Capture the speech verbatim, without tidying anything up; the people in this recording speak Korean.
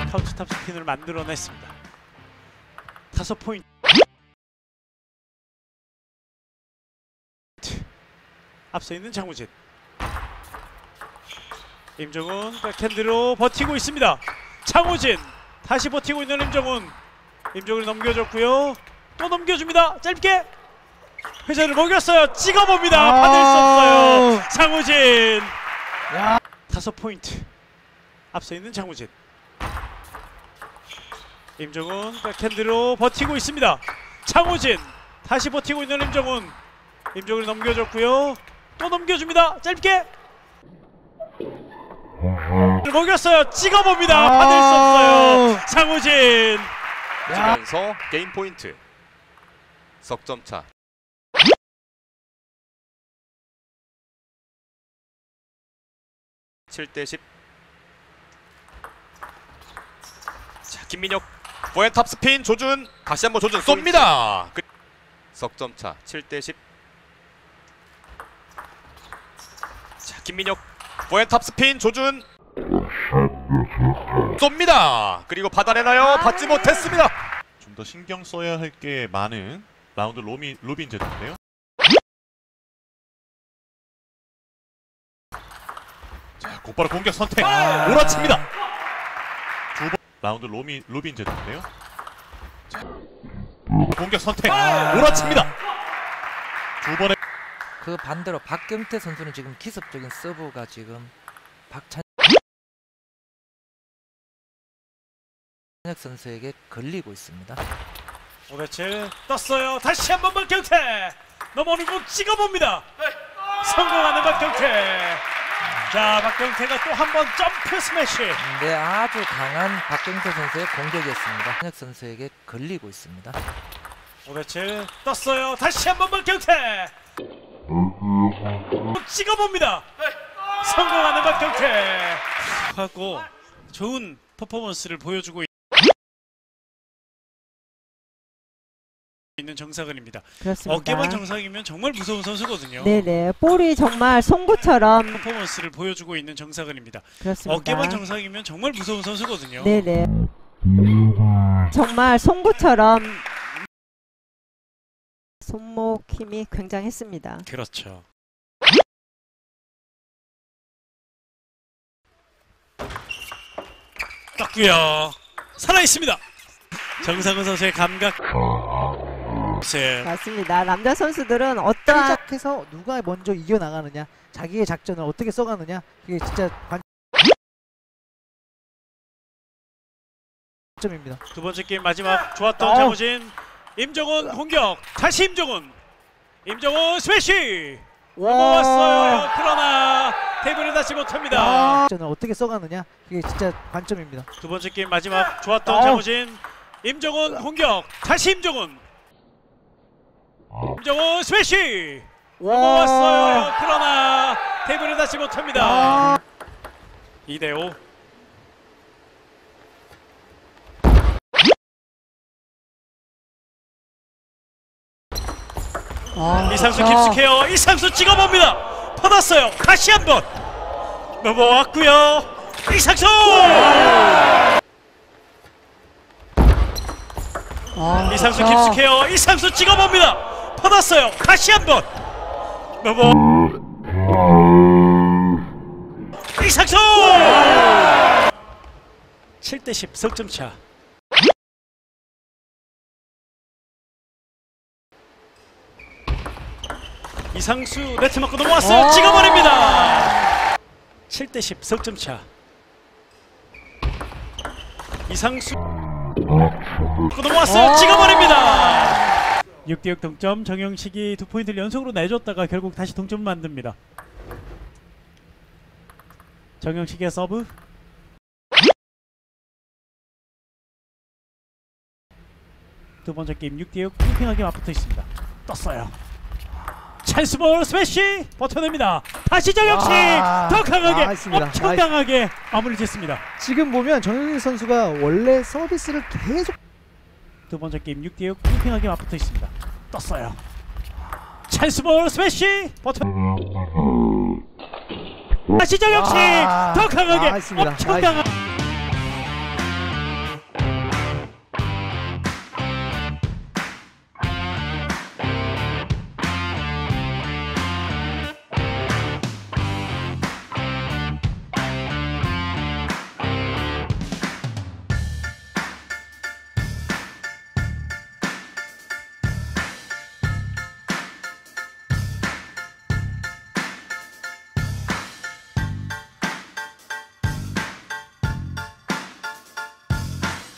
카운트 탑스핀을 만들어냈습니다. 다섯 포인트. 앞서 있는 장우진. 임정훈 백핸드로 버티고 있습니다. 장우진 다시 버티고 있는 임정훈. 임정훈이 넘겨줬고요. 또 넘겨줍니다. 짧게 회전을 먹였어요. 찍어봅니다. 아 받을 수 없어요. 장우진. 야. 다섯 포인트. 앞서 있는 장우진. 임정훈 백핸드로 버티고 있습니다. 장우진 다시 버티고 있는 임정훈. 임정훈이 넘겨줬고요. 또 넘겨줍니다. 짧게 먹였어요. 찍어봅니다. 아 받을 수 없어요. 장우진. 지면서 게임 포인트. 석점차. 칠 대 십. 자, 김민혁 포핸드 탑스핀. 조준 다시 한번 조준 쏩니다. 그... 석점차. 칠 대 십. 자, 김민혁 포핸드 탑스핀. 조준 쏩니다. 그리고 받아내나요? 받지 못했습니다. 좀 더 신경 써야 할 게 많은 라운드 로미, 루빈 제트인데요. 자, 곧바로 공격 선택. 아 몰아칩니다. 두 번 라운드 로미, 루빈 제트인데요. 자, 공격 선택. 아 몰아칩니다. 두 번의 그 반대로 박경태 선수는 지금 기습적인 서브가 지금 박찬혁 선수에게 걸리고 있습니다. 오대칠 떴어요. 다시 한번 박경태 넘어오는 공 찍어봅니다. 성공하는 박경태. 자, 박경태가 또 한 번 점프 스매시. 네, 아주 강한 박경태 선수의 공격이었습니다. 박찬혁 선수에게 걸리고 있습니다. 오대칠 떴어요. 다시 한번 박경태 찍어봅니다. 성공하는 박경태. 하고 좋은 퍼포먼스를 보여주고 있는 정상은입니다. 그렇습니다. 어깨만 정상이면 정말 무서운 선수거든요. 네네, 볼이 정말 송구처럼 퍼포먼스를 보여주고 있는 정상은입니다. 그렇습니다. 어깨만 정상이면 정말 무서운 선수거든요. 네네, 정말 송구처럼 손목 힘이 굉장했습니다. 그렇죠. 떴고요. 살아있습니다. 정상은 선수의 감각. 네. 맞습니다. 남자 선수들은 어떠한 시작해서 누가 먼저 이겨나가느냐, 자기의 작전을 어떻게 써가느냐, 그게 진짜 관점입니다. 두 번째 게임 마지막 좋았던 어. 장우진. 임정훈 공격. 다시 임정훈. 임정훈 스매시. 넘어왔어요. 그러나 테이블을 닿지 못합니다. 작전을 어떻게 써가느냐, 그게 진짜 관점입니다. 두 번째 게임 마지막 좋았던 어. 장우진. 임정훈 공격. 다시 임정훈. 임정훈 스매시. 넘어왔어요. 그러나 테이블을 닿지 못합니다. 이 대 오. 아, 이상수 깊숙해요. 이상수 찍어봅니다. 받았어요. 다시 한번 넘어왔고요. 이상수. 아, 이상수 아. 깊숙해요. 이상수 찍어봅니다. 받았어요. 다시 한번 넘어. 이상수. 칠 대 십 석점차. 이상수 네트 맞고 넘어왔어요. 찍어버립니다. 칠 대 십 석점차. 이상수 맞고 넘어왔어요. 찍어버립니다. 육 대 육 동점. 정영식이 두 포인트를 연속으로 내줬다가 결국 다시 동점을 만듭니다. 정영식의 서브. 두 번째 게임 육 대 육 팽팽하게 맞붙어 있습니다. 떴어요. 찬스볼 스매시 버텨냅니다. 다시 정영식 더 강하게 나이스입니다. 엄청 강하게 마무리 짓습니다. 지금 보면 정영식 선수가 원래 서비스를 계속 두 번째 게임 육 대 육 팽팽하게 맞붙어 있습니다. 떴어요. 찬스볼 스매시 버텨. 다시 정영식 더 강하게 나이스입니다. 엄청 나이스. 강하게